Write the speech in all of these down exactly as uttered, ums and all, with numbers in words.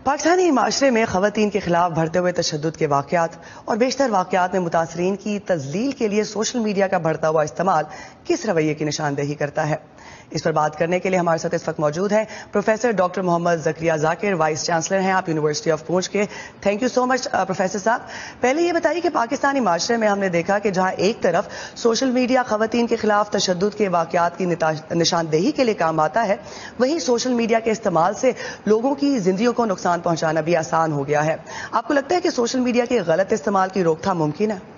پاکستانی معاشرے میں خواتین کے خلاف بڑھتے ہوئے تشدد کے واقعات اور بیشتر واقعات میں متاثرین کی تذلیل کے لیے سوشل میڈیا کا بڑھتا ہوا استعمال کس رویے کی نشاندہی کرتا ہے؟ اس پر بات کرنے کے لیے ہمارے ساتھ اس وقت موجود ہیں professor doctor Muhammad Zakariya Zakir, vice chancellor ہیں آپ یونیورسٹی آف پونچھ کے۔ Thank you so much professor صاحب۔ پہلے یہ بتائیے کہ پاکستانی معاشرے میں ہم نے دیکھا کہ جہاں ایک طرف سوشل میڈیا خواتین کے خلاف تشدد کے واقعات کی نشاندہی کے لیے کام آتا ہے، وہیں سوشل میڈیا کے استعمال سے لوگوں کی زندگیوں کو نقصان پہنچانا بھی آسان ہو گیا ہے۔ آپ کو لگتا ہے کہ سوشل میڈیا کے غلط استعمال کی روک تھام ممکن ہے؟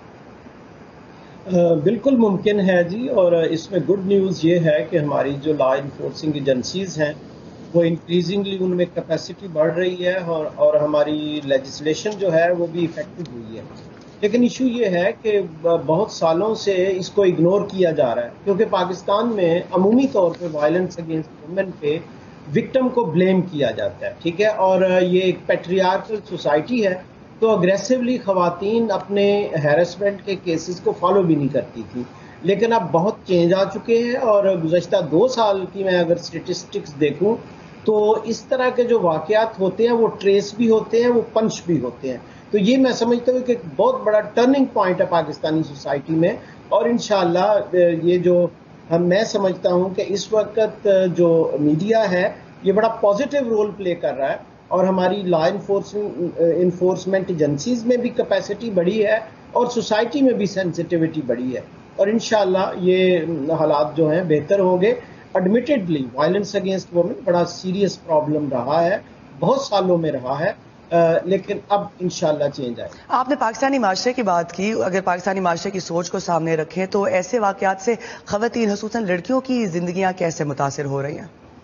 بالکل ممکن ہے جی، اور اس میں گڈ نیوز یہ ہے کہ ہماری جو لا انفورسنگ ایجنسیز ہیں وہ انکریزنگلی ان میں کیپیسٹی بڑھ رہی ہے اور اور ہماری لیجسلیشن جو ہے وہ بھی افیکٹو ہوئی ہے۔ لیکن ایشو یہ ہے کہ بہت سالوں سے اس کو اگنور کیا جا رہا ہے، کیونکہ پاکستان میں عمومی طور پہ وائلنس اگینسٹ وومن پہ وکٹم کو بلیم کیا جاتا ہے، ٹھیک ہے، اور یہ ایک پیٹریارکل سوسائٹی ہے، تو اگریسولی خواتین اپنے ہیرسمنٹ کے کیسز کو فالو بھی نہیں کرتی تھی۔ لیکن اب بہت چینج آ چکے ہیں، اور گزشتہ دو سال کی میں اگر اسٹیٹسٹکس دیکھوں تو اس طرح کے جو واقعات ہوتے ہیں وہ ٹریس بھی ہوتے ہیں، وہ پنچ بھی ہوتے ہیں۔ تو یہ میں سمجھتا ہوں کہ ایک بہت بڑا ٹرننگ پوائنٹ ہے پاکستانی سوسائٹی میں، اور انشاءاللہ یہ جو ہم میں سمجھتا ہوں کہ اس وقت جو میڈیا ہے یہ بڑا پازیٹیو رول پلے کر رہا ہے، اور ہماری لا انفورسمنٹ ایجنسیز میں بھی کیپیسٹی بڑھی ہے اور سوسائٹی میں بھی سینسٹیوٹی بڑھی ہے، اور انشاءاللہ یہ حالات جو ہیں بہتر ہوں گے۔ ایڈمیٹڈلی وائلنس اگینسٹ وومن بڑا سیریس پرابلم رہا ہے، بہت سالوں میں رہا ہے، لیکن اب انشاءاللہ چینج آئے۔ آپ نے پاکستانی معاشرے کی بات کی، اگر پاکستانی معاشرے کی سوچ کو سامنے رکھیں تو ایسے واقعات سے خواتین خصوصاً لڑکیوں کی زندگیاں کیسے متاثر ہو رہی ہیں؟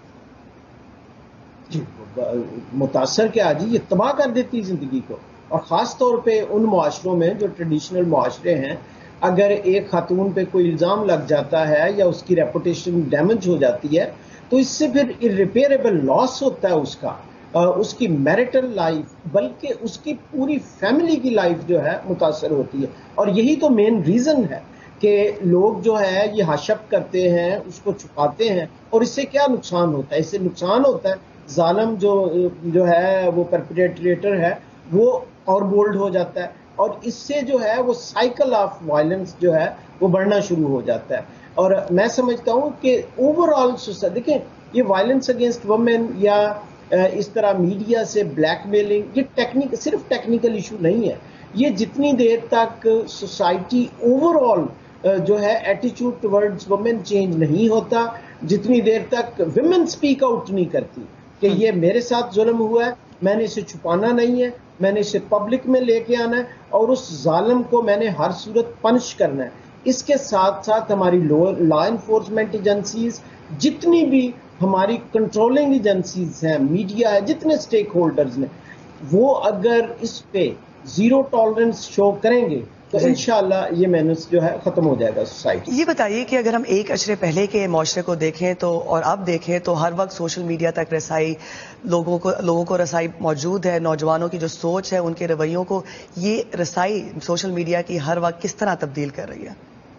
جی متاثر کیا جی، یہ تباہ کر دیتی زندگی کو، اور خاص طور پہ ان معاشروں میں جو ٹریڈیشنل معاشرے ہیں، اگر ایک خاتون پہ کوئی الزام لگ جاتا ہے یا اس کی ریپوٹیشن ڈیمیج ہو جاتی ہے تو اس سے پھر irreparable لاس ہوتا ہے اس کا، اس کی میرٹل لائف بلکہ اس کی پوری فیملی کی لائف جو ہے متاثر ہوتی ہے، اور یہی تو مین ریزن ہے کہ لوگ جو ہے یہ ہاشپ کرتے ہیں، اس کو چھپاتے ہیں، اور اس سے کیا نقصان ہوتا ہے؟ اس سے نقصان ہوتا ہے ظالم جو جو ہے وہ پرپیٹریٹر ہے وہ اور بولڈ ہو جاتا ہے، اور اس سے جو ہے وہ سائیکل آف وائلنس جو ہے وہ بڑھنا شروع ہو جاتا ہے۔ اور میں سمجھتا ہوں کہ اوور آل سوسائٹی، دیکھیں یہ وائلنس اگینسٹ وومن یا اس طرح میڈیا سے بلیک میلنگ، یہ ٹیکنیک صرف ٹیکنیکل ایشو نہیں ہے، یہ جتنی دیر تک سوسائٹی اوور آل جو ہے ایٹیچیوڈ ٹورڈز وومن چینج نہیں ہوتا، جتنی دیر تک ویمن سپیک آؤٹ نہیں کرتی کہ یہ میرے ساتھ ظلم ہوا ہے، میں نے اسے چھپانا نہیں ہے، میں نے اسے پبلک میں لے کے آنا ہے، اور اس ظالم کو میں نے ہر صورت پنش کرنا ہے۔ اس کے ساتھ ساتھ ہماری لا انفورسمنٹ ایجنسیز، جتنی بھی ہماری کنٹرولنگ ایجنسیز ہیں، میڈیا ہے، جتنے سٹیک ہولڈرز نے، وہ اگر اس پہ زیرو ٹالرنس شو کریں گے تو انشاءاللہ یہ مینس جو ہے ختم ہو جائے گا سوسائٹی۔ یہ بتائیے کہ اگر ہم ایک اشرے پہلے کے معاشرے کو دیکھیں تو اور اب دیکھیں تو ہر وقت سوشل میڈیا تک رسائی، لوگوں کو لوگوں کو رسائی موجود ہے، نوجوانوں کی جو سوچ ہے، ان کے رویوں کو یہ رسائی سوشل میڈیا کی ہر وقت کس طرح تبدیل کر رہی ہے؟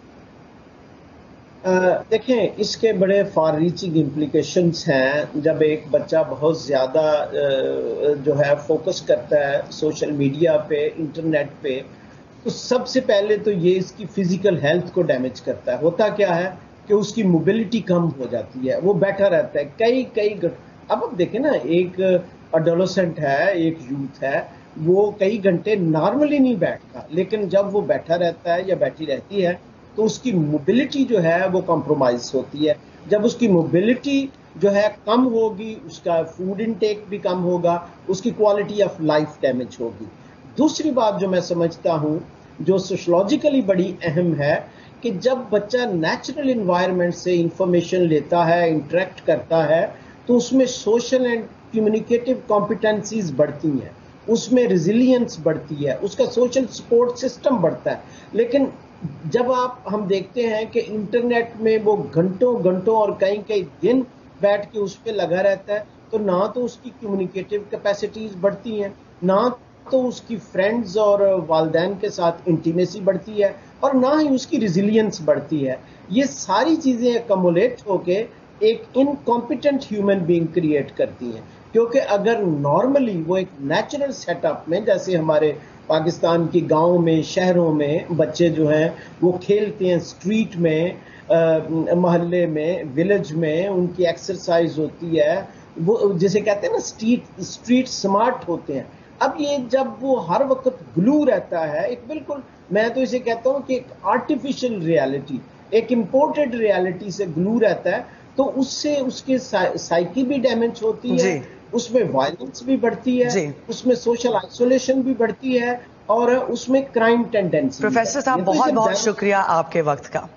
دیکھیں اس کے بڑے فار ریچنگ امپلیکیشنز ہیں۔ جب ایک بچہ بہت زیادہ جو ہے فوکس کرتا ہے سوشل میڈیا پہ، انٹرنیٹ پہ، تو سب سے پہلے تو یہ اس کی فزیکل ہیلتھ کو ڈیمیج کرتا ہے۔ ہوتا کیا ہے کہ اس کی موبلٹی کم ہو جاتی ہے، وہ بیٹھا رہتا ہے کئی کئی اب اب دیکھیں نا، ایک اڈولسنٹ ہے، ایک یوتھ ہے، وہ کئی گھنٹے نارملی نہیں بیٹھتا، لیکن جب وہ بیٹھا رہتا ہے یا بیٹھی رہتی ہے تو اس کی موبلٹی جو ہے وہ کمپرومائز ہوتی ہے۔ جب اس کی موبلٹی جو ہے کم ہوگی، اس کا فوڈ انٹیک بھی کم ہوگا، اس کی کوالٹی آف لائف ڈیمیج ہوگی۔ دوسری بات جو میں سمجھتا ہوں جو سوشولوجیکلی بڑی اہم ہے کہ جب بچہ نیچرل انوائرمنٹ سے انفارمیشن لیتا ہے، انٹریکٹ کرتا ہے، تو اس میں سوشل اینڈ کمیونیکیٹو کمپیٹنسیز بڑھتی ہیں، اس میں ریزیلینس بڑھتی ہے، اس کا سوشل سپورٹ سسٹم بڑھتا ہے۔ لیکن جب آپ ہم دیکھتے ہیں کہ انٹرنیٹ میں وہ گھنٹوں گھنٹوں اور کئی کئی دن بیٹھ کے اس پہ لگا رہتا ہے، تو نہ تو اس کی کمیونیکیٹو کیپیسٹیز بڑھتی ہیں، نہ تو اس کی فرینڈز اور والدین کے ساتھ انٹیمیسی بڑھتی ہے، اور نہ ہی اس کی ریزیلینس بڑھتی ہے۔ یہ ساری چیزیں ایکمولیٹ ہو کے ایک انکمپیٹنٹ ہیومن بینگ کریٹ کرتی ہیں، کیونکہ اگر نارملی وہ ایک نیچرل سیٹ اپ میں، جیسے ہمارے پاکستان کی گاؤں میں، شہروں میں بچے جو ہیں وہ کھیلتے ہیں اسٹریٹ میں، محلے میں، ولیج میں، ان کی ایکسرسائز ہوتی ہے، وہ جسے کہتے ہیں نا اسٹریٹ اسٹریٹ سمارٹ ہوتے ہیں. اب یہ جب وہ ہر وقت گلو رہتا ہے، ایک بالکل میں تو اسے کہتا ہوں کہ ایک آرٹیفیشل ریالٹی، ایک امپورٹڈ ریالٹی سے گلو رہتا ہے، تو اس سے اس کے سائیکی بھی ڈیمیج ہوتی ہے، جی اس میں وائلنس بھی بڑھتی ہے، جی اس میں سوشل آئسولیشن بھی بڑھتی ہے، اور اس میں کرائم ٹینڈنسی. پروفیسر صاحب بہت بہت شکریہ آپ کے وقت کا.